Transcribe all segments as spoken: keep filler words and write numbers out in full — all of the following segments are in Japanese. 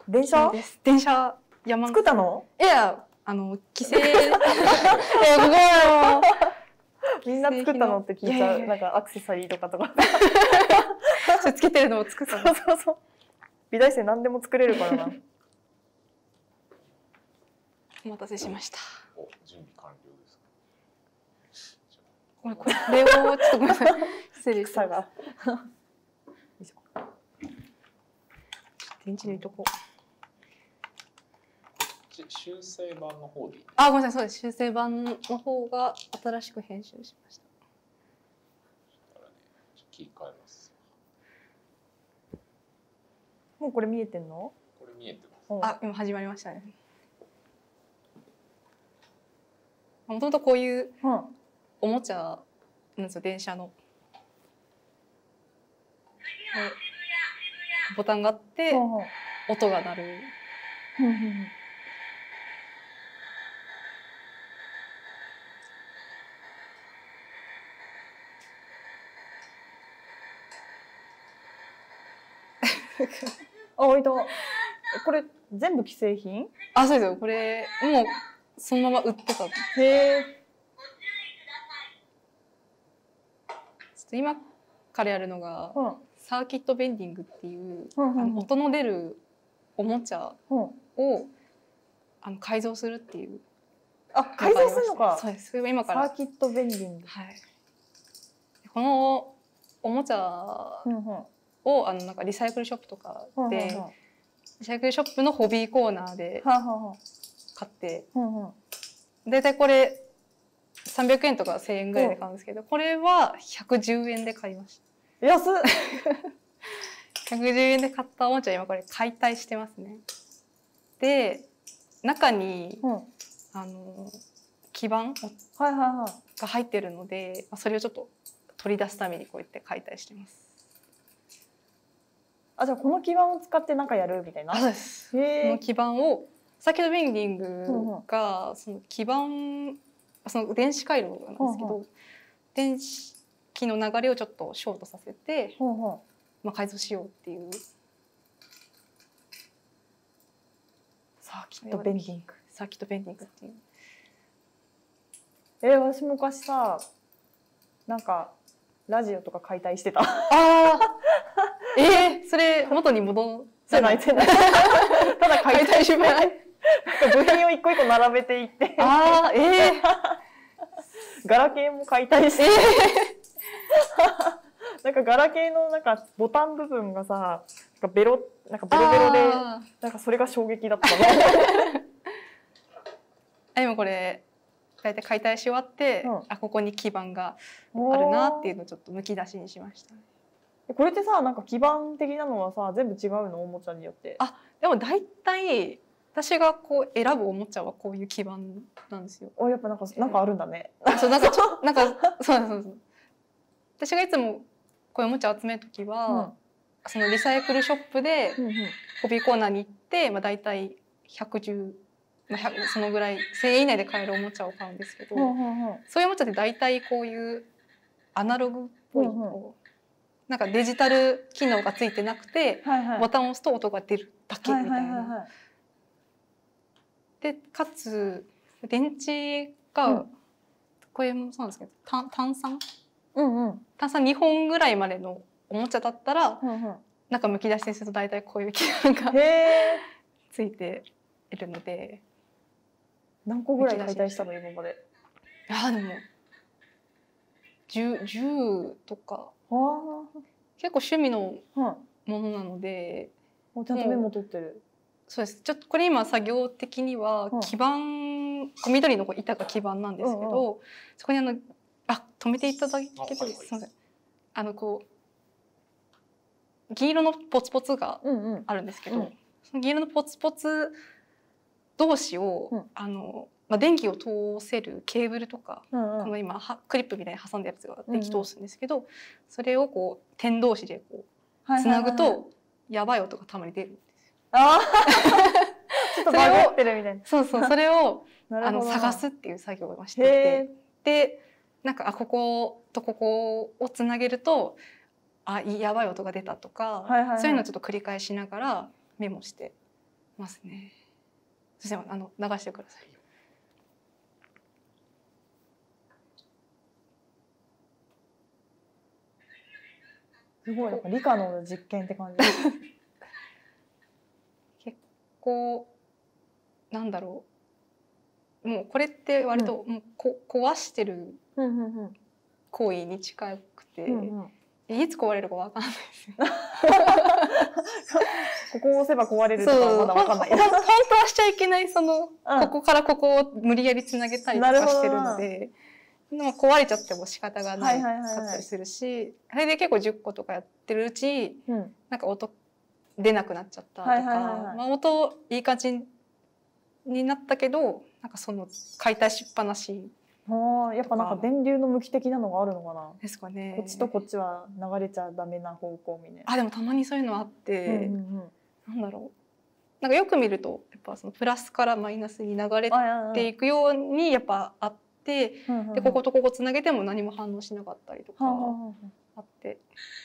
電車です。電車山作ったの？ いやあの規制えここはみんな作ったのって聞いちゃう。なんかアクセサリーとかとかそれつけてるのを作ったの。 そうそうそう。美大生何でも作れるからな。 お待たせしました。 お、準備完了ですか。 これこれをちょっとごめんなさい。失礼し草が。 電池抜いとこう。 修正版の方でいい。 あ、ごめんなさい。そうです。修正版の方が新しく編集しました。 だからね、切り替えます。 もうこれ見えてんの？ これ見えてます。 あ、今始まりましたね。もともとこういうおもちゃなんですよ、電車の。ボタンがあって音が鳴る。 あ、置いた。これ全部既製品？ あ、そうですよ。これもうそのまま売ってた。へえ。 ちょっと今からやるのが、うん、サーキットベンディングっていう、うんうんうん、あの音の出るおもちゃを、うん、あの改造するっていう。 あ、改造するのか。 そうです。それが今から。 サーキットベンディング。 はい。このおもちゃをあのなんかリサイクルショップとかで、うんうんうん、リサイクルショップのホビーコーナーで買って、だいたいこれさんびゃくえんとかせんえんぐらいで買うんですけど、これはひゃくじゅうえんで買いました。 安っ。 ひゃくじゅうえんで買ったおもちゃ今これ解体してますね。で中に、うん、あの基板が入ってるので、それをちょっと取り出すためにこうやって解体してます。 あ、じゃあこの基板を使って何かやるみたいな。 そうです。この基板をサーキットベンディングがその基板、その電子回路なんですけど、電子機の流れをちょっとショートさせて、まあ改造しようっていう。 サーキットベンディング。 サーキットベンディングっていう。 えー、私昔さ、なんかラジオとか解体してた。ああ。えー、それ元に戻せないせない。ただ解体しない。部品を一個一個並べていって。 ああ、ええー。ガラケーも解体して。えー、なんかガラケーのなんかボタン部分がさ、なんかベロなんかベロベロで、なんかそれが衝撃だったの。 あ、でもこれ大体解体し終わって、うん、あ、ここに基板があるなっていうのをちょっとむき出しにしましたね。 これってさ、なんか基板的なのはさ、全部違うのおもちゃによって。 あ、でも大体私がこう選ぶおもちゃはこういう基板なんですよ。 あ、やっぱなんかなんかあるんだね。 そう、なんかちょなんかそうそうそう。私がいつもこういうおもちゃを集めるときは、うん、そのリサイクルショップでホビーコーナーに行って、まあ大体ひゃくじゅう、まあ、そのぐらいせんえん以内で買えるおもちゃを買うんですけど、うんうんうん、そういうおもちゃって大体こういうアナログっぽい、うんうん、なんかデジタル機能がついてなくて、はいはい、ボタンを押すと音が出るだけみたいな。でかつ電池が、うん、これもそうなんですけど炭炭酸、うんうん、炭酸にほんぐらいまでのおもちゃだったら、うんうん、なんかむき出しにすると大体こういう機能がついているので。 何個ぐらい解体したの今まで？ いやでもじゅう、じゅうとか結構趣味のものなので、 うん、ちゃんとメモ取ってる。 そうです。ちょっとこれ今作業的には基板、うん、緑の板が基板なんですけど、うんうん、そこにあのあ止めていただけてすみません。あのこう銀色のポツポツがあるんですけど、うんうん、その銀色のポツポツ同士を、うん、あのまあ、電気を通せるケーブルとか、うんうん、この今はクリップみたいに挟んだやつが電気通すんですけど、うんうん、それをこう点同士でこうつなぐとやばい音がたまに出るんですよ。あちょっとバグってるみたいな。 そうそう、それをあの探すっていう作業をしていて、でなんかあこことここをつなげるとあやばい音が出たとか、はいはいはい、そういうのをちょっと繰り返しながらメモしてますね。そしてあの流してください。 すごいなんか理科の実験って感じ。 結構なんだろう、もうこれって割ともうこ壊してる行為に近くて、うんうん、いつ壊れるかわかんないですよ。 ここを押せば壊れるとかまだわかんない。 本当はしちゃいけないその、うん、ここからここを無理やりつなげたりとかしてるので。でも壊れちゃっても仕方がないかったりするし、あれで結構じゅっことかやってるうち、うん、なんか音出なくなっちゃったとか、まあ音いい感じになったけど、なんかその解体しっぱなし。 ああ、やっぱなんか電流の向き的なのがあるのかな。 ですかね。 こっちとこっちは流れちゃダメな方向みたいな。 あ、でもたまにそういうのあって、うんうんうん、なんだろう。なんかよく見るとやっぱそのプラスからマイナスに流れていくようにやっぱあって。でこことここつなげても何も反応しなかったりとかあって、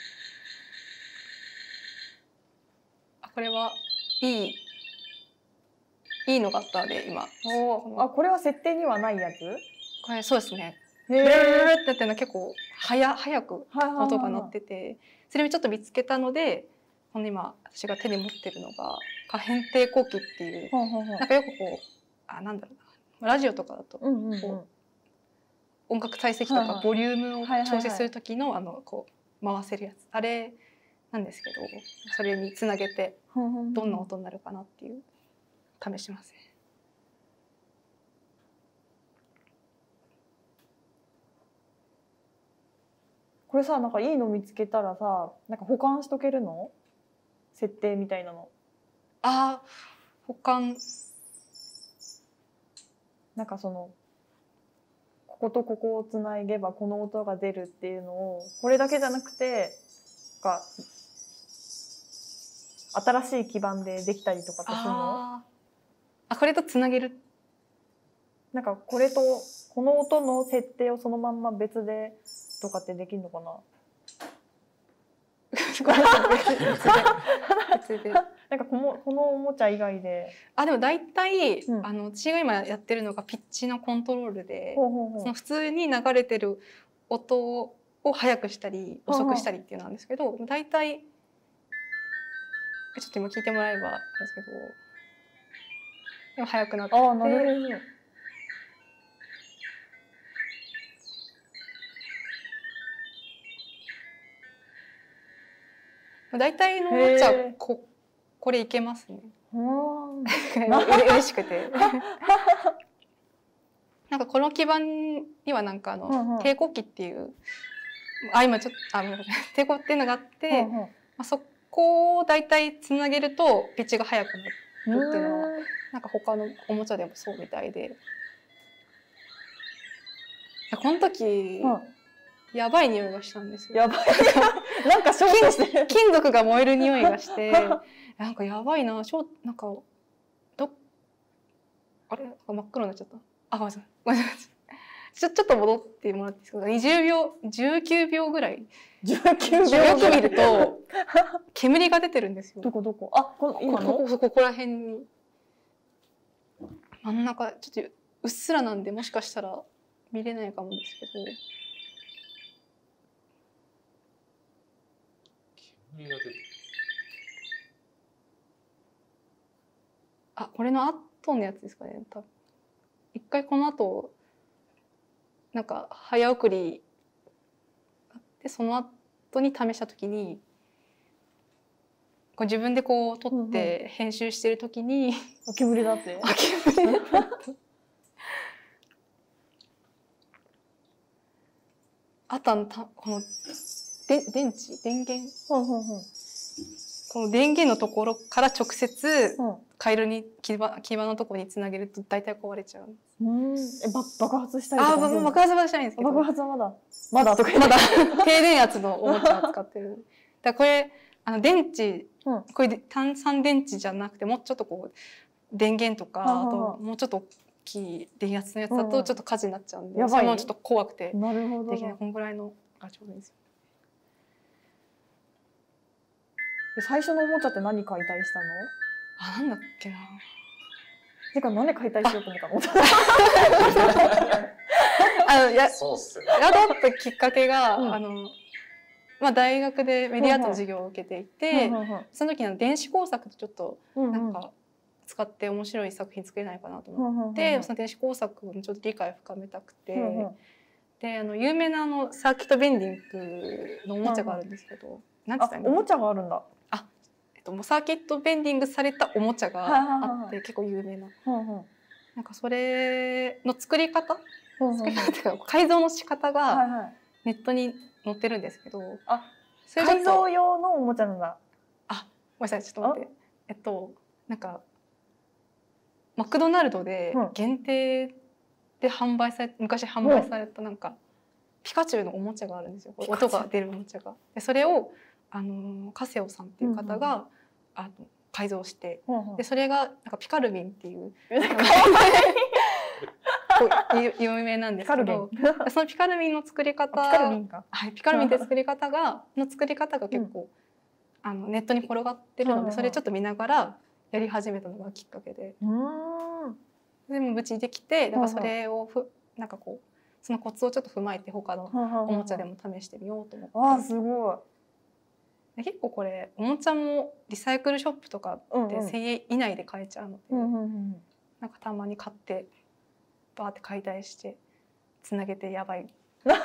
あ、これはいいいいのがあったで今。 あ、これは設定にはないやつ？ これそうですね。ブルルルってやってるの結構早早く音が鳴ってて、それをちょっと見つけたので、この今私が手に持ってるのが可変抵抗器っていう、なんかよくこうあなんだろうな、ラジオとかだとこう。音楽解析とかボリュームを調整する時のあのこう回せるやつ、あれなんですけど、それにつなげてどんな音になるかなっていう試しますね。 これさ、なんかいいの見つけたらさ、なんか保管しとけるの？設定みたいなの。 ああ、保管。 なんかその。こことここをつなげばこの音が出るっていうのをこれだけじゃなくてか新しい基盤でできたりとかってするの？ ああ、これとつなげる。 なんかこれとこの音の設定をそのまんま別でとかってできるのかな？別でなんかこのこのおもちゃ以外で、 あでも大体、うん、あの私が今やってるのがピッチのコントロールで、ほうほうほう、その普通に流れてる音を速くしたり遅くしたりっていうのなんですけど、大体ちょっと今聞いてもらえばなんですけど、でも速くなって。あ、なるほど。大体のおもちゃここれいけますね。嬉しくて。なんかこの基盤にはなんかあの、うんうん、抵抗器っていうあ今ちょっとあ抵抗っていうのがあって、うんうん、まあ、そこを大体つなげるとピッチが速くなるっていうのはなんか他のおもちゃでもそうみたいで、この時。うん、やばい匂いがしたんですよ。 やばい。なんかショートしてる。 金属が燃える匂いがして、なんかやばいな、ショーなんかどあれ真っ黒になっちゃった。あ、ごめんなさい。ごめんなさい。ちょちょっと戻ってもらっていいですか。にじゅうびょう、じゅうきゅうびょうぐらい。 じゅうきゅうびょう。 よく見ると煙が出てるんですよ。 どこどこ？あ、こ今のここここら辺に真ん中ちょっとうっすらなんでもしかしたら見れないかもですけど。 煙が出てる。 あ、これの後のやつですかね。多分一回この後なんか早送りあってその後に試した時にこう自分でこう撮って編集してる時に、うんうん、煙だって。 あ、煙だった。あとはこので電池電源、うんうんうん、この電源のところから直接カイロに基板基板のところにつなげると大体壊れちゃう。 うん、えば爆発したりとか。 あ、爆発はしないんですけど。 爆発はまだまだとかまだ低電圧のおもちゃを使ってる。だこれあの電池、うん、これ単三電池じゃなくてもうちょっとこう電源とか、あともうちょっと大きい電圧のやつだとちょっと火事になっちゃうんで、うん、それもちょっと怖くてできない。このぐらいのがちょうどいいですよ。 最初のおもちゃって何解体したの？ あ、なんだっけな。 てかなんで解体しようと思ったの？ あのやそうっすよね。 宿ったきっかけが、 うんあのまあ大学でメディアアートの授業を受けていて、その時の電子工作とちょっとなんか使って面白い作品作れないかなと思って、その電子工作のちょっと理解を深めたくて、であの有名なあのサーキットベンディングのおもちゃがあるんですけど、なんて言ったらいいの？ おもちゃがあるんだ。 あ、えっともうサーキットベンディングされたおもちゃがあって結構有名な、なんかそれの作り方、作り方っていうか改造の仕方がネットに載ってるんですけど、 あ、改造用のおもちゃなんだ。 あ、ごめんなさい、ちょっと待って。えっとなんかマクドナルドで限定で販売され昔販売されたなんかピカチュウのおもちゃがあるんですよ。音が出るおもちゃが。でそれをあのカセオさんっていう方があの改造して、でそれがなんかピカルミンっていう有名なんですけど、そのピカルミンの作り方、 ピカルミンか、 はい、ピカルミンって作り方がの作り方が結構、うん、あのネットに転がってるので、それちょっと見ながらやり始めたのがきっかけで、 うん、 でも無事できて、なんかそれをふなんかこうそのコツをちょっと踏まえて他のおもちゃでも試してみようと思って。 あ、すごい。 で結構これおもちゃもリサイクルショップとかってせんえん以内で買えちゃうので、なんかたまに買ってバーって解体してつなげてやばい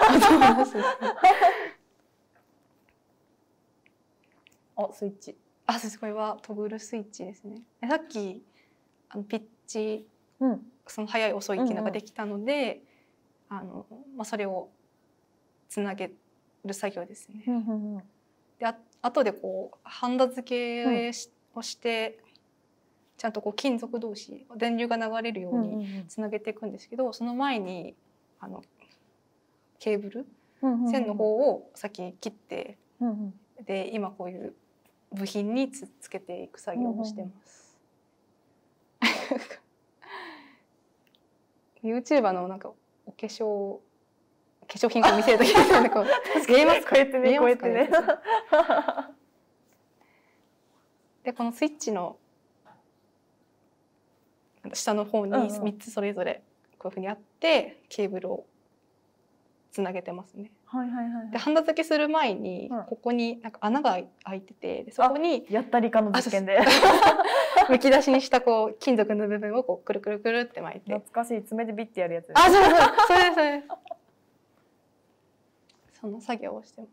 あ、スイッチ。 あ、そうです。これはトグルスイッチですね。さっきあのピッチ、うん、その速い遅いっていうのができたので、うんうん、あのまあそれをつなげる作業ですね。うんうんうん、であ後でこうハンダ付けをして、うん、ちゃんとこう金属同士電流が流れるようにつなげていくんですけど、うんうんうん、その前にあのケーブル、うんうんうん、線の方を先に切って、うんうん、で今こういう部品に つ, つけていく作業をしてます。ユーチューバー のなんかお化粧化粧品を見せるときになんか見えますか？ こうやってね、こうやってね。 でこのスイッチの下の方にみっつそれぞれこういうふうにあってケーブルをつなげてますね。 はいはいはい。 でハンダ付けする前にここになんか穴が開いてて、でそこにやった理科の実験でむき出しにしたこう金属の部分をこうくるくるくるって巻いて。 懐かしい、爪でビッてやるやつ。 あ、そうそう、それですそれです。その作業をしてます。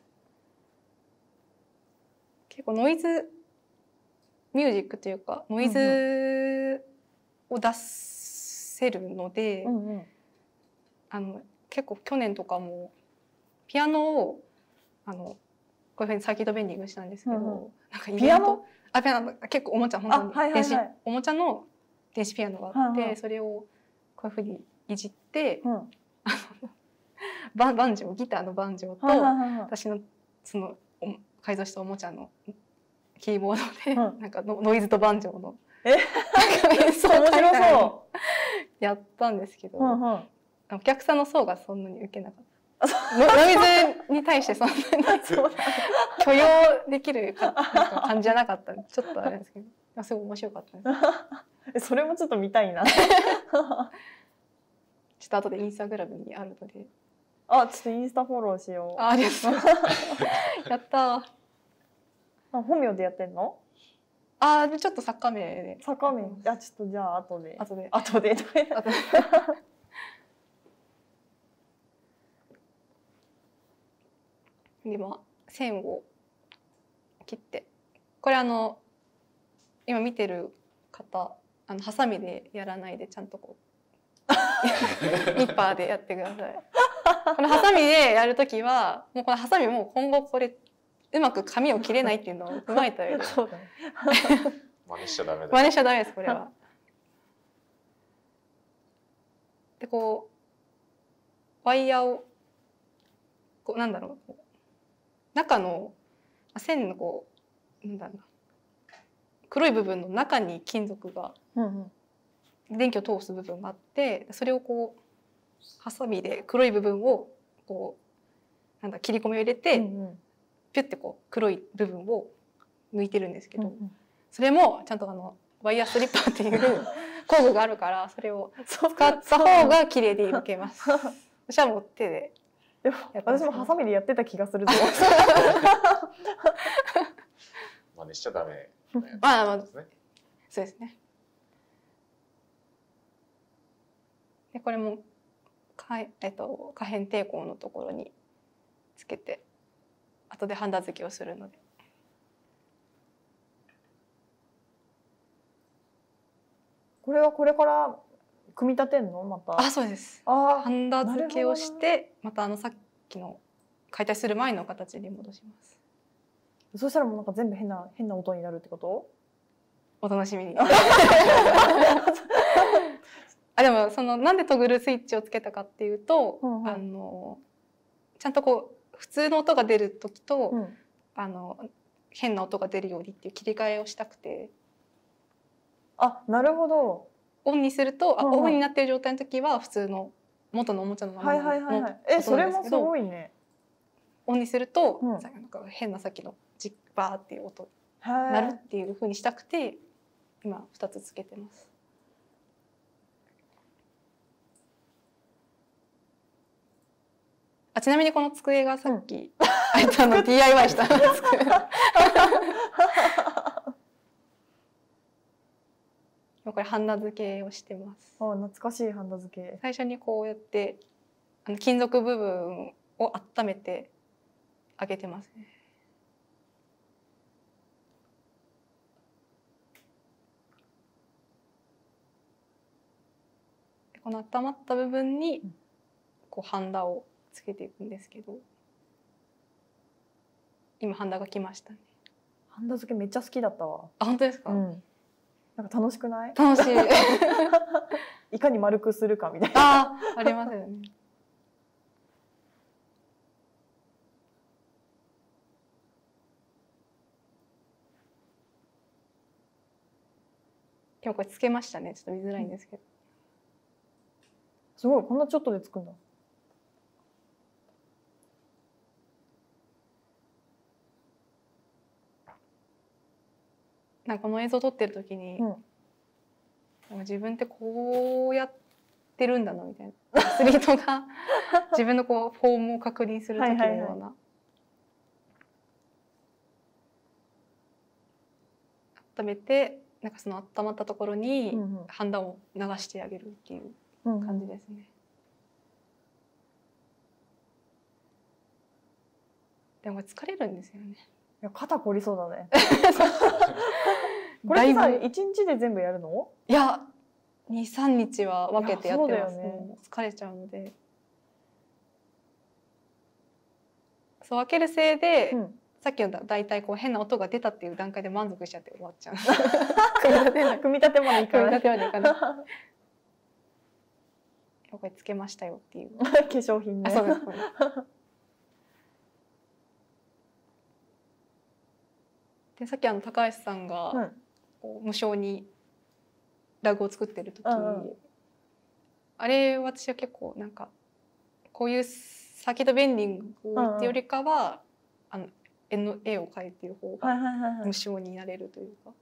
結構ノイズミュージックというかノイズを出せるので、うんうん、あの結構去年とかもピアノをあのこういうふうにサーキットベンディングしたんですけど、うんうん、なんかピアノあピアノ結構おもちゃ本当に、はいはいはい、電子おもちゃの電子ピアノがあって、はいはい、それをこういうふうにいじって、うん、あのバン、バンジョーギターのバンジョーと、はいはいはい、私のその改造したおもちゃのキーボードで、うん、なんかノイズとバンジョーの演奏面白そうやったんですけど、うんうん、お客さんの層がそんなに受けなかった。ノイズに対してそんなに許容できるかなんか感じじゃなかったんでちょっとあれですけど、すごい面白かったです。それもちょっと見たいな。ちょっと後でインスタグラムにあるので。 あ、ちょっとインスタフォローしよう。 あ、ありがとうございます。やったー。 あ、本名でやってんの？ あ、ちょっと作家名で。 作家名。あ、ちょっとじゃあ後で。 後で。 後で。 後で。今線を切って、これあの今見てる方、あのハサミでやらないでちゃんとこうニッパーでやってください。このハサミでやるときはもうこのハサミも今後これうまく紙を切れないっていうのを踏まえた上でそうだね。 真似しちゃダメだ。 真似しちゃダメですこれは。でこうワイヤーをこうなんだろう中の線のこうなんだろうな黒い部分の中に金属が、うんうん、電気を通す部分があってそれをこうハサミで黒い部分をこうなんだ切り込みを入れて、うんうん、ピュッてこう黒い部分を抜いてるんですけど、うんうん、 それもちゃんとあのワイヤーストリッパーっていう工具があるからそれを使った方が綺麗に抜けます。私はもう手で。 でも私もハサミでやってた気がするぞ。 真似しちゃダメ。 まあまあそうですね。でこれもかえっと可変抵抗のところにつけて後でハンダ付けをするので。 これはこれから組み立てんのまた。 あ、そうです。 あハンダ付けをしてまたあのさっきの解体する前の形に戻します。 そしたらもうなんか全部変な変な音になるってこと？ お楽しみに。あでもそのなんでトグルスイッチをつけたかっていうと、うんうん、あのちゃんとこう普通の音が出る時と、うん、あの変な音が出るようにっていう切り替えをしたくて。 あ、なるほど。 オンにすると、うんうん、あオンになっている状態の時は普通の元のおもちゃのままの音なんですけど、 えそれもすごいね。 オンにすると、うん、なんか変なさっきのジッバーっていう音になるっていう風にしたくて今ふたつつけてます。あちなみにこの机がさっき、うん、あの ディーアイワイ した机。これハンダ付けをしてます。 あ懐かしいハンダ付け。 最初にこうやってあの金属部分を温めてあげてますね。この温まった部分にこうハンダをつけていくんですけど、今ハンダが来ましたね。 ハンダ付けめっちゃ好きだったわ。 あ本当ですか？ うんなんか楽しくない？ 楽しい。 いかに丸くするかみたいな。 あ、ありますよね。今日これつけましたね。ちょっと見づらいんですけど。 すごい、こんなちょっとでつくんだ。 なんかこの映像を撮ってる時に、うん、自分ってこうやってるんだなみたいなアスリートが自分のこうフォームを確認する時のような温めてなんかその温まったところにハンダを流してあげるっていう感じですね。うんうん、でも疲れるんですよね。 いや肩凝りそうだね。これさ一日で全部やるの？ いやにさんにちは分けてやってます。ね、疲れちゃうので。そう分けるせいで、うん、さっきのだいたいこう変な音が出たっていう段階で満足しちゃって終わっちゃう。 組み立てまでいかない。組み立てまでいかない。 これつけましたよっていう。 化粧品ね。 あそうです。でさっきあの高橋さんが、うん、こう無償にラグを作ってる時、うんうん、あれ私は結構なんかこういうサーキットベンディングっていうよりかは、うんうん、あの絵の絵を描いてる方が無償になれるというか、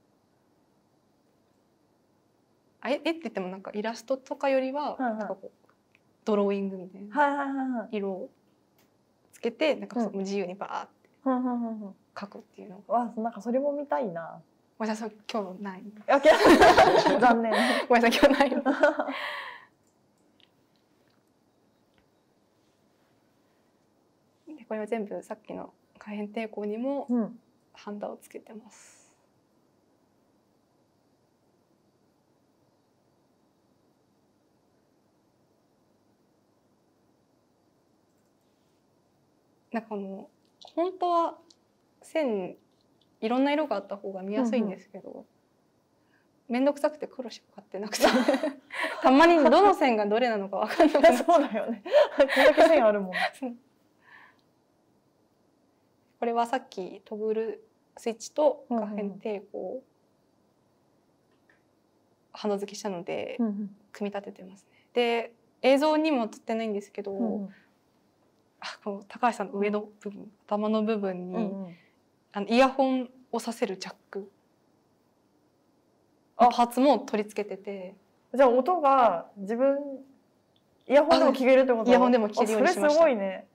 あ絵って言ってもなんかイラストとかよりは、うんうん、なんかこうドローイングみたいな色をつけてなんかその自由にバーって。うんうんうんうん書くっていうのわなんかそれも見たいな。 ごめんなさい今日ない。 残念。 ごめんなさい今日ないの。でこれは全部さっきの可変抵抗にもハンダをつけてます。なんかこの本当は線いろんな色があった方が見やすいんですけど、面倒くさくて黒しか買ってなくてたまにどの線がどれなのか分かんなくなっちゃう。 そうだよね。これだけ線あるもん。 これはさっきトグルスイッチと可変抵抗をハンダ付けしたので組み立ててますね。で映像にも撮ってないんですけど、うんうん、あこの高橋さんの上の部分、うん、頭の部分に、うんうん、あのイヤホンをさせるジャックあパーツも取り付けてて、 じゃあ音が自分イヤホンでも聞けるってこと？ イヤホンでも聞けるようにしました。 それすごいね。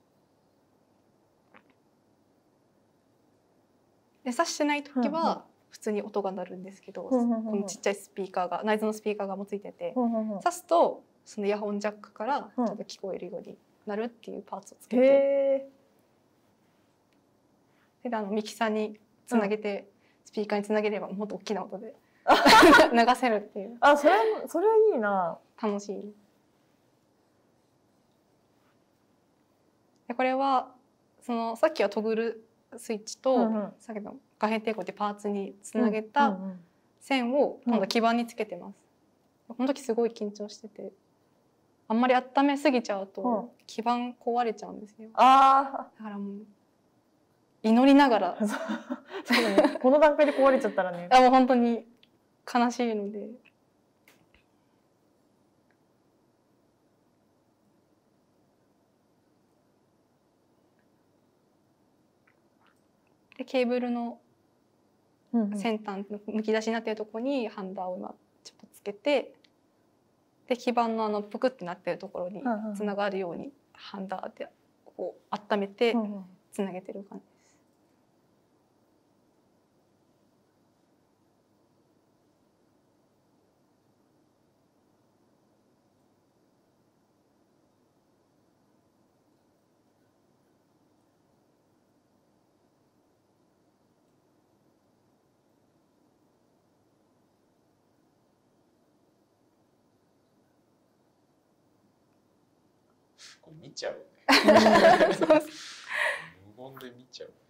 で挿してない時は普通に音が鳴るんですけど、 うんうんうんこのちっちゃいスピーカーが内蔵のスピーカーがもついてて、 うんうんうん挿すとそのイヤホンジャックからちょっと聞こえるようになるっていうパーツをつけて、 へー。 であのミキサーにつなげて、スピーカーにつなげればもっと大きな音で流せるっていう。 あ、それそれいいな。 楽しい。でこれはそのさっきはトグルスイッチと、 うんうん、 さっきの画変抵抗ってパーツにつなげた線を今度基板につけてます。うん、この時すごい緊張してて、あんまり温めすぎちゃうと基板壊れちゃうんですよ。 あだからもう祈りながらそうね、この段階で壊れちゃったらね。 あもう本当に悲しいので。でケーブルの先端のむき出しになっているところにハンダを今ちょっとつけて、で基板のあのぷくってなっているところにつながるようにハンダでこう温めてつなげてる感じです。 これ見ちゃうね。無言で見ちゃう。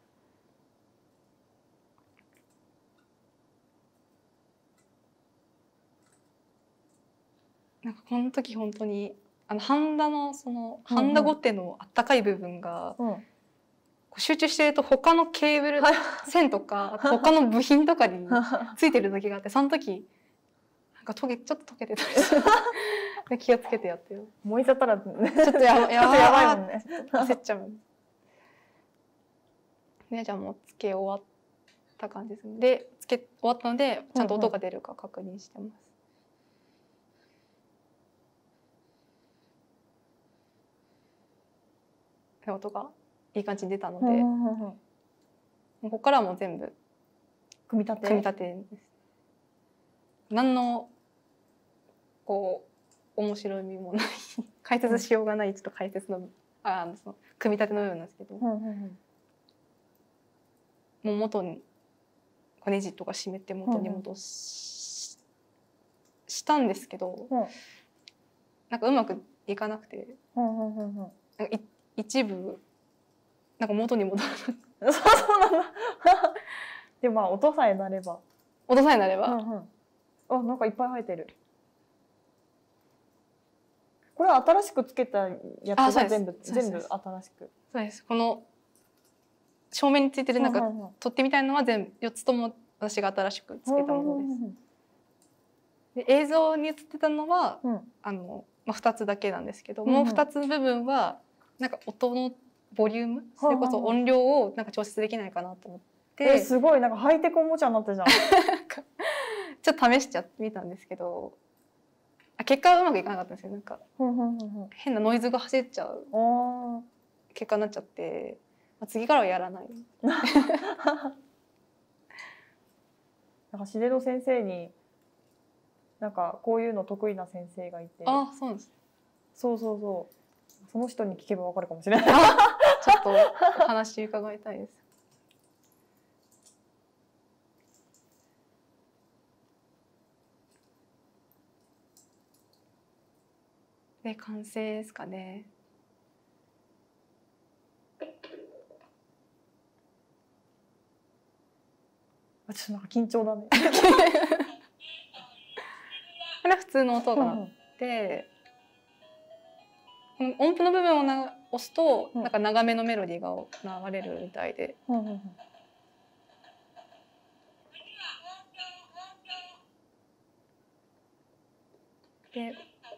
なんかこの時本当にあのハンダのそのハンダゴテのあったかい部分が、うん、こう集中してると他のケーブル線とか他の部品とかについてる時があって、その時なんか溶けちょっと溶けてたりして気をつけてやってよ。 燃えちゃったら、ね、 ちょっとやばやばいもんね。焦っちゃう。ね、じゃあもうつけ終わった感じですね。でつけ終わったのでちゃんと音が出るか確認してます。うんうん、音がいい感じに出たので、うんうんうん、ここからはもう全部組み立て組み立てです。何のこう面白みもない解説しようがないちょっと解説のあのその組み立ての部分なんですけど、うんうんうん、もう元にネジとか締めて元に戻し、うんうん、したんですけど、うん、なんかうまくいかなくて、うんうんうんうん、なんかい一部なんか元に戻らなくてそうそうなんだでもまあ音さえなれば音さえなれば、 うんうん、あなんかいっぱい生えてる。これは新しくつけたやつが全部全部新しく。 そうです。この正面についてるなんか取ってみたいのは全部よっつとも私が新しくつけたものです。で映像に映ってたのは、うん、あのまあふたつだけなんですけど、うんうん、もうふたつ部分はなんか音のボリューム、それこそ音量をなんか調節できないかなと思って。 えすごいなんかハイテクおもちゃになったじゃん。 ちょっと試しちゃってみたんですけど。結果はうまくいかなかったんですよ。なんか変なノイズが走っちゃう結果になっちゃって、まあ、次からはやらない。 なんかシデド先生になんかこういうの得意な先生がいて、 あ、そうなんです。 そうそうそう、その人に聞けばわかるかもしれない。 ちょっとお話伺いたいです。で完成ですかね。 あ、ちょっとなんか緊張だね。 これは普通の音があって、うん、音符の部分をな押すと、うん、なんか長めのメロディーが流れるみたいで。うんうんうん、で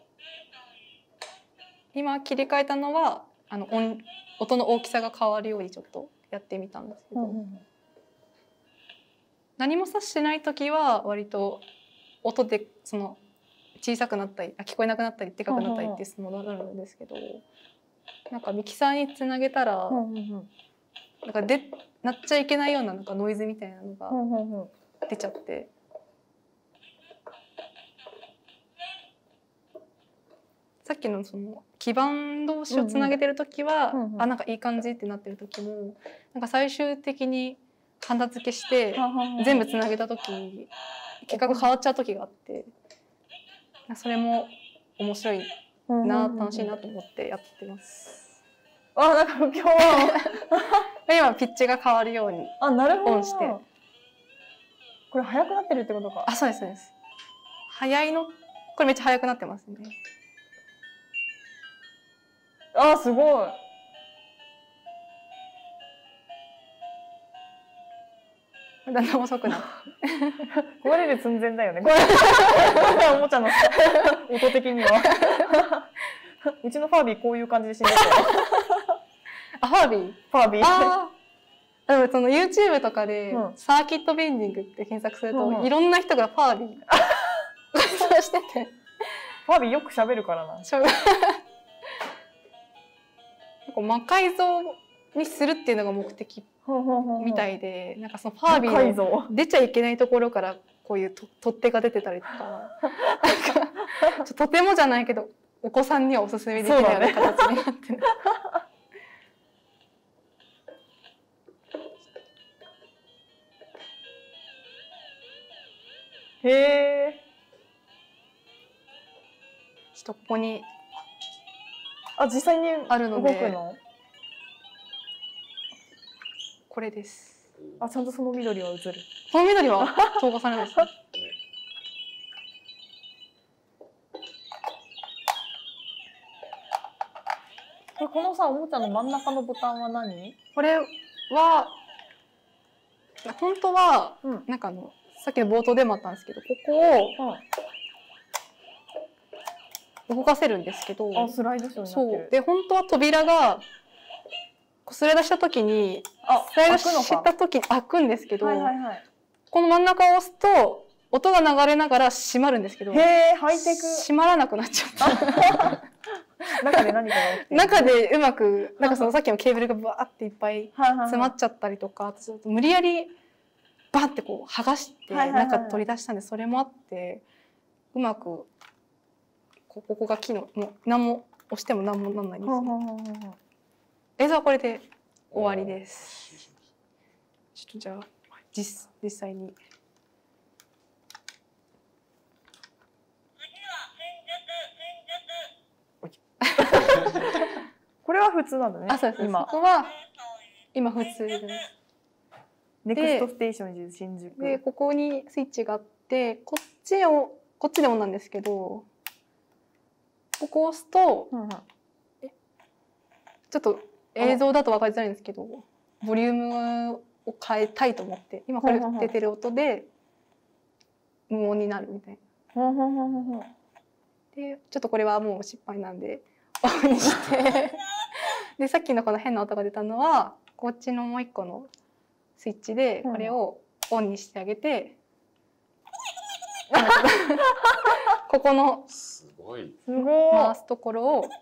今切り替えたのはあの 音, 音の大きさが変わるようにちょっとやってみたんですけど、うんうん、 何も指してない時は割と音でその小さくなったり聞こえなくなったりでかくなったりっていうものになるんですけど、なんかミキサーにつなげたらなんかで鳴っちゃいけないようななんかノイズみたいなのが出ちゃって。さっきのその基板同士をつなげてる時は、うんうん、あなんかいい感じってなってる時もなんか最終的にハンダ付けして全部つなげた時結果が変わっちゃう時があって、それも面白いな、楽しいなと思ってやってます。 あなんか今日今ピッチが変わるようにあなるほどオンして、 これ速くなってるってことか。 あそうですそうです。速いのこれめっちゃ速くなってますね。 あすごい。 だんだん遅くなる。 壊れる寸前だよね。これおもちゃの音的には。うちのファービーこういう感じで死んでたよ。 あファービー。 ファービー。 あでもその YouTube とかで、うん、サーキットベンディングって検索すると、うんうん、いろんな人がファービーそうしてて。 ファービーよく喋るからな。 魔改造にするっていうのが目的みたいで、なんかそのファービーの出ちゃいけないところからこういうと取っ手が出てたりとか、なんかとてもじゃないけどお子さんにはおすすめできないような形になってる。 へえ。 ちょっとここにあ実際にあるので動くの？ これです。 あちゃんとその緑は映る。 この緑は投下されないです、ね。 これこのさおもちゃの真ん中のボタンは何？ これは本当は、 うん、 なんかあのさっきの冒頭でもあったんですけど、ここを、うん、動かせるんですけど、 あスライドショーになってる。 そうで本当は扉がスライドした時にスライドした時に開くんですけど、この真ん中を押すと音が流れながら閉まるんですけど、 へーハイテク。 閉まらなくなっちゃった。 中で何かが起きてる。 中でうまくなんかそのさっきのケーブルがバーっていっぱい詰まっちゃったりとか、無理やりバーってこう剥がして中取り出したんで、それもあってうまくここが機能もう何も押しても何もなんないんですよ。映像はこれで終わりです。ちょっとじゃあ実実際に。 これは普通なんだね。 あ、そうです。今ここは今普通です。 ネクストステーション新宿。 でここにスイッチがあって、こっちをこっちでもなんですけど、ここを押すと、うん、ちょっと映像だと分かりづらいんですけど、ボリュームを変えたいと思って、今これ出てる音で無音になるみたいな。でちょっとこれはもう失敗なんでオンにしてでさっきのこの変な音が出たのはこっちのもう一個のスイッチでこれをオンにしてあげて、うん、ここのすごい回すところを。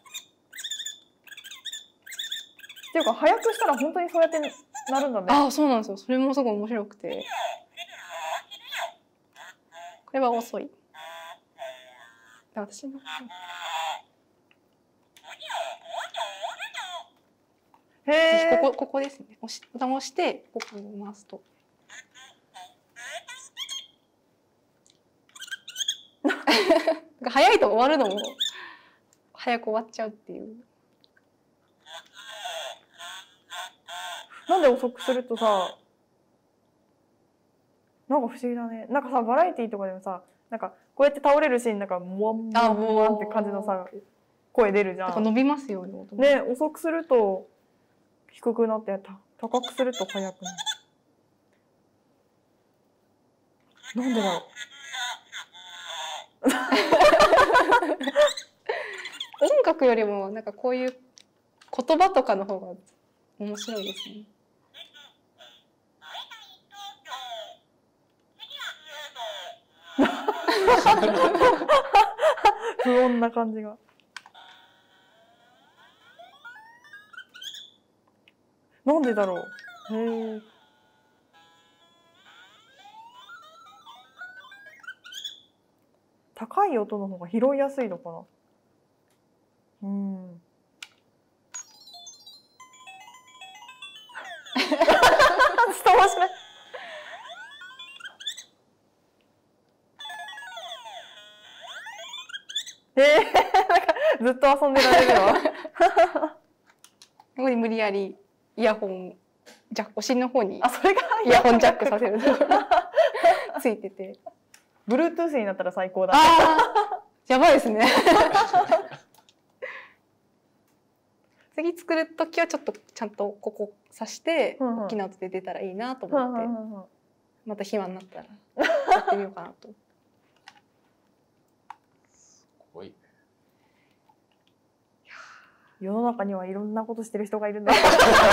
っていうか早くしたら本当にそうやってなるんだね。 ああそうなんですよ。それもすごい面白くて、これは遅い。私のへここここですね。押しボタンを押してここに回すと。早いと終わるのも早く終わっちゃうっていう。 なんで遅くするとさ、なんか不思議だね。なんかさバラエティーとかでもさ、なんかこうやって倒れるシーンなんかモワンモワンモワンって感じのさ声出るじゃん。 なんか伸びますよね。 ね、遅くすると低くなってた高くすると速くなる。なんでだろう。 音楽よりもなんかこういう言葉とかの方が面白いですね。 不穏な感じが。なんでだろう。へえ。高い音の方が拾いやすいのかな。うん。ちょっと面白い。えー、なんかずっと遊んでられるわ。 ここに無理やりイヤホンジャック、お尻の方にあ、それがイヤホンジャックさせるついてて、 Bluetooth になったら最高だ。 ああ、やばいですね。次作る時はちょっとちゃんとここ挿して大きな音で出たらいいなと思って、また暇になったらやってみようかなと。 すごいね。 世の中にはいろんなことしてる人がいるんだ。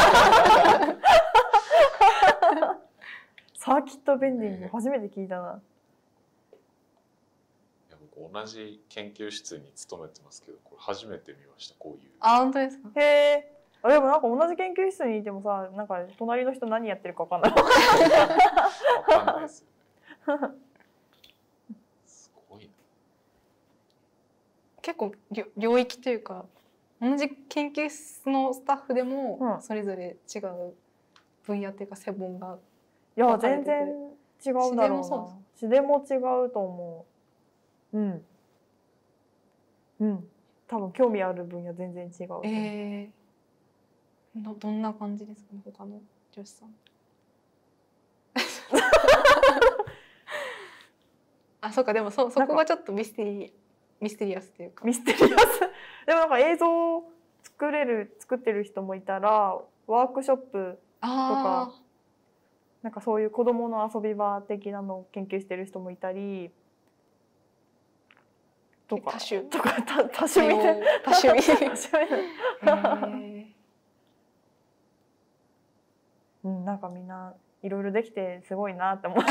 サーキットベンディング初めて聞いたな。 いや僕同じ研究室に勤めてますけど、これ初めて見ました。こういう。 あ、本当ですか。 へえ。あ、でもなんか同じ研究室にいてもさ、なんか隣の人何やってるかわかんない。 わかんないですよね。すごいな。 結構領域というか、同じ研究室のスタッフでもそれぞれ違う分野っていうか専門が、 いや全然違うだろうな。詩でも違うと思う。うんうん、多分興味ある分野全然違う。 えー、ど, どんな感じですかね、他の女子さん。あ、そうか、でも そ, そこがちょっとミステリーミステリアスというか。 ミステリアス。でもなんか映像を作れる作ってる人もいたら、ワークショップとかなんかそういう子どもの遊び場的なのを研究してる人もいたりとか、 多種とか多多趣味で多趣味。 うん、なんかみんないろいろできてすごいなって思う。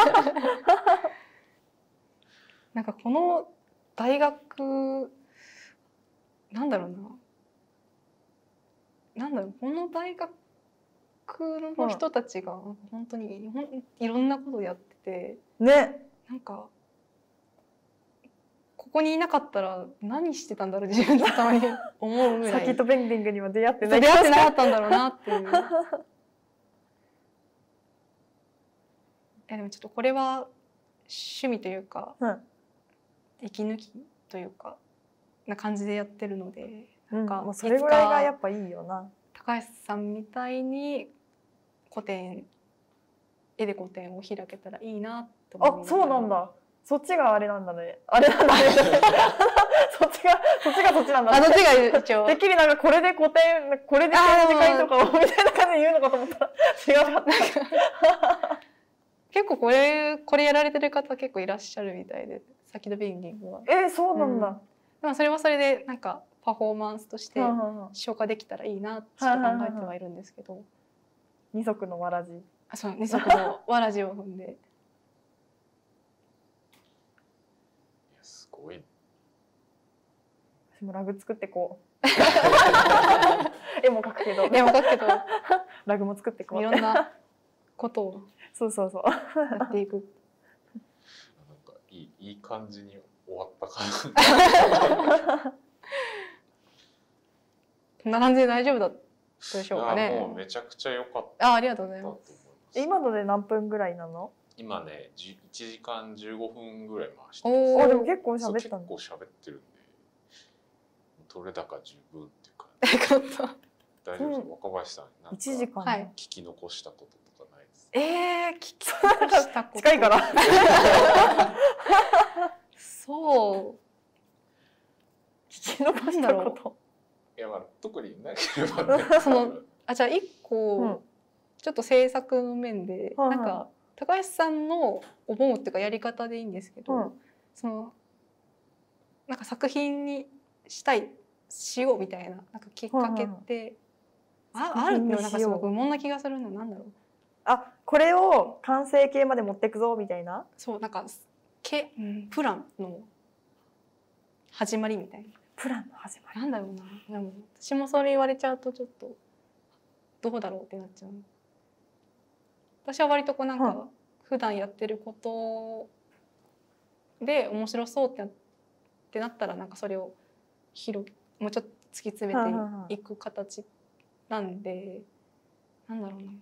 なんかこの大学なんだろうな、なんだろう、この大学の人たちが本当にいろんなことやってて、 ね、 なんかここにいなかったら何してたんだろう自分のたまに思うぐらい。 サーキットベンディングには出会ってない。 出会ってなかったんだろうなっていう。いやでもちょっとこれは趣味というか、うん、息抜きというかな感じでやってるので、なんか、 うん、もうそれぐらいがやっぱいいよな。 高橋さんみたいに個展、絵で個展を開けたらいいなと思います。 あ、そうなんだ。そっちがあれなんだね。あれなんだね。そっちがそっちがそっちなんだね。 あ、そっちが一応。 てっきりなんかこれで個展、これで展示会とかをみたいな感じで言うのかと思ったら違うかった。 結構これこれやられてる方結構いらっしゃるみたいで、サーキットベンディングは。 えー、そうなんだ。 うん、でもそれはそれでなんかパフォーマンスとして消化できたらいいなってちょっと考えてはいるんですけど。 二足のわらじ。 あ、そう、二足のわらじを踏んで。いや、 すごい。 私もラグ作ってこう。絵も描くけど。 絵も描くけど。 ラグも作ってこう。 いろんなことを。 そうそうそう。 やっていく。 なんかいいいい感じに終わった感じ。 こんな感じで大丈夫だったでしょうかね。 もうめちゃくちゃ良かった。 あ、ありがとうございます。 今ので何分ぐらいなの？ 今ね、いちじかんじゅうごふんぐらい回してます。お、でも結構喋ったんだ。 結構喋ってるんで、取れ高十分っていう感じ。大丈夫ですか、若林さん。なんかいちじかん聞き残したこととかないですか？ ええ、聞き残したこと。 近いから。 そう。 聞き残したこと。 いや、まあ特になければね。 そのあ、じゃあ一個、うん、ちょっと制作の面で、うん、なんか高橋さんの思うっていうかやり方でいいんですけど、うん、そのなんか作品にしたいしようみたいななんかきっかけって、うん、ああるのなんかすごく無問な気がするの。なんだろう。 あ、これを完成形まで持っていくぞみたいな。 そう、なんかけ、うん、プランの始まりみたいな。 プランの始まり。 なんだろうな。でも私もそれ言われちゃうとちょっとどうだろうってなっちゃう。私は割とこうなんか普段やってることで面白そうってなってなったらなんかそれを広もうちょっと突き詰めていく形なんで、なんだろうな。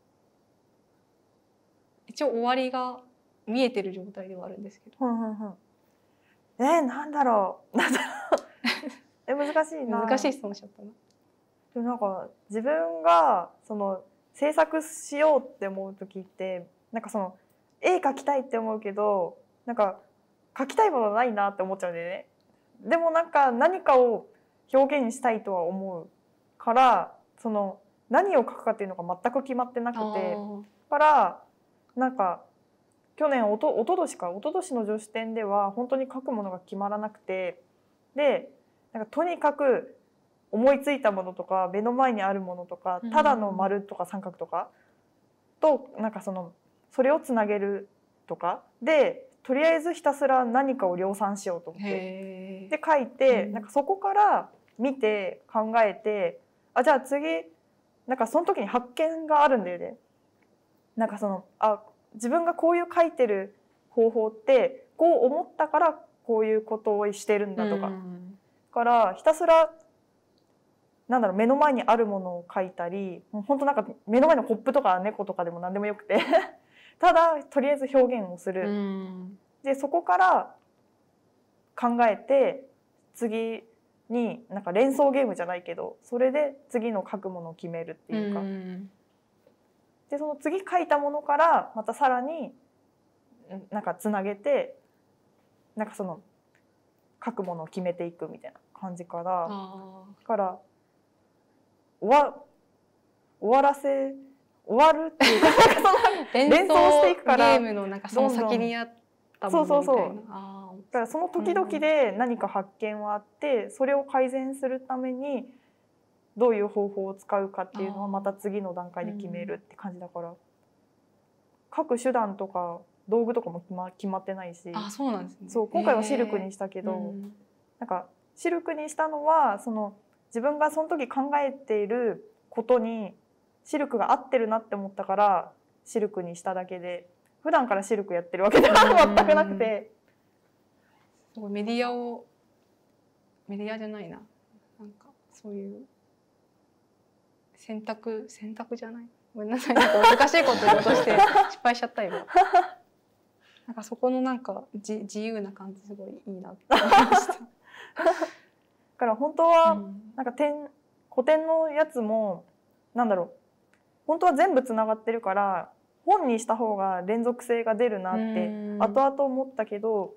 一応終わりが見えてる状態ではあるんですけど。 えー、なんだろう。なんだろう。え、難しいな。 難しい質問しちゃったな。 でもなんか自分がその制作しようって思う時ってなんかその絵描きたいって思うけどなんか描きたいものないなって思っちゃうんだよね。でもなんか何かを表現したいとは思うからその何を描くかっていうのが全く決まってなくてからなんか去年おとおととしかおととしの女子展では本当に描くものが決まらなくてでなんかとにかく思いついたものとか目の前にあるものとかただの丸とか三角とかとなんかそのそれをつなげるとかでとりあえずひたすら何かを量産しようと思ってで書いてなんかそこから見て考えてあじゃあ次なんかその時に発見があるんだよね。なんかそのあ自分がこういう書いてる方法ってこう思ったからこういうことをしてるんだとかからひたすらなんだろう目の前にあるものを描いたりもう本当なんか目の前のコップとか猫とかでも何でもよくてただとりあえず表現をするでそこから考えて次になんか連想ゲームじゃないけどそれで次の描くものを決めるっていうかでその次書いたものからまたさらになんかつなげてなんかその書くものを決めていくみたいな感じからだから終わ終わらせ終わるっていうか連想していくからゲームのなんかその先にあったものみたいな。そうそうそう。だからその時々で何か発見はあってそれを改善するためにどういう方法を使うかっていうのはまた次の段階で決めるって感じだから各手段とか道具とかも決ま、決まってないしあそうなんですね。 そう今回はシルクにしたけど、うん、なんかシルクにしたのはその自分がその時考えていることにシルクが合ってるなって思ったからシルクにしただけで普段からシルクやってるわけでは全くなくてすごいメディアをメディアじゃないななんかそういう選択選択じゃないごめんなさいなんか難しいこと言おうとして失敗しちゃった今なんかそこのなんかじ自由な感じすごいいいなって思いましただから本当はなんか点古典のやつもなんだろう本当は全部つながってるから本にした方が連続性が出るなって後々思ったけど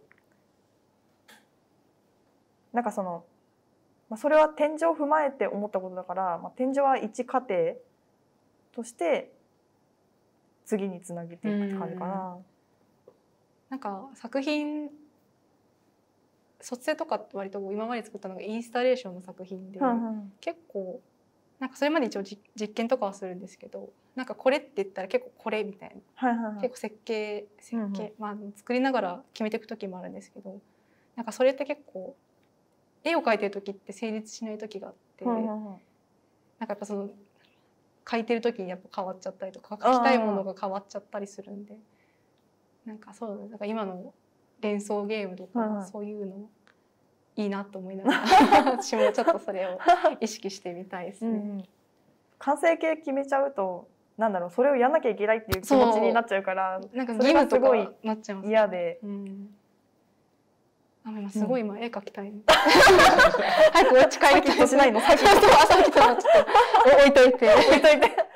なんかそのまあ、それは展示を踏まえて思ったことだから、まあ、展示は一過程として次につなげていくって感じかな。 なんか作品卒生とかって割と今まで作ったのがインスタレーションの作品で、うんうん、結構なんかそれまで一応実験とかはするんですけどなんかこれって言ったら結構これみたいな、はいはいはい、結構設計設計、うんうん、まあ作りながら決めていく時もあるんですけどなんかそれって結構絵を描いてる時って成立しない時があって、うんうんうん、なんかやっぱその描いてる時にやっぱ変わっちゃったりとか描きたいものが変わっちゃったりするんでなんかそうなんか今の連想ゲームとかそういうのいいなと思いながら私もちょっとそれを意識してみたいですね。うん、 完成形決めちゃうとなんだろうそれをやんなきゃいけないっていう気持ちになっちゃうからなんか義務とかなっちゃいます、ね、 嫌で。 うんあ今すごい今絵描きたい、うん、早くお家帰りたいしないのさっきと朝起きたらちょっと置いといて置いといて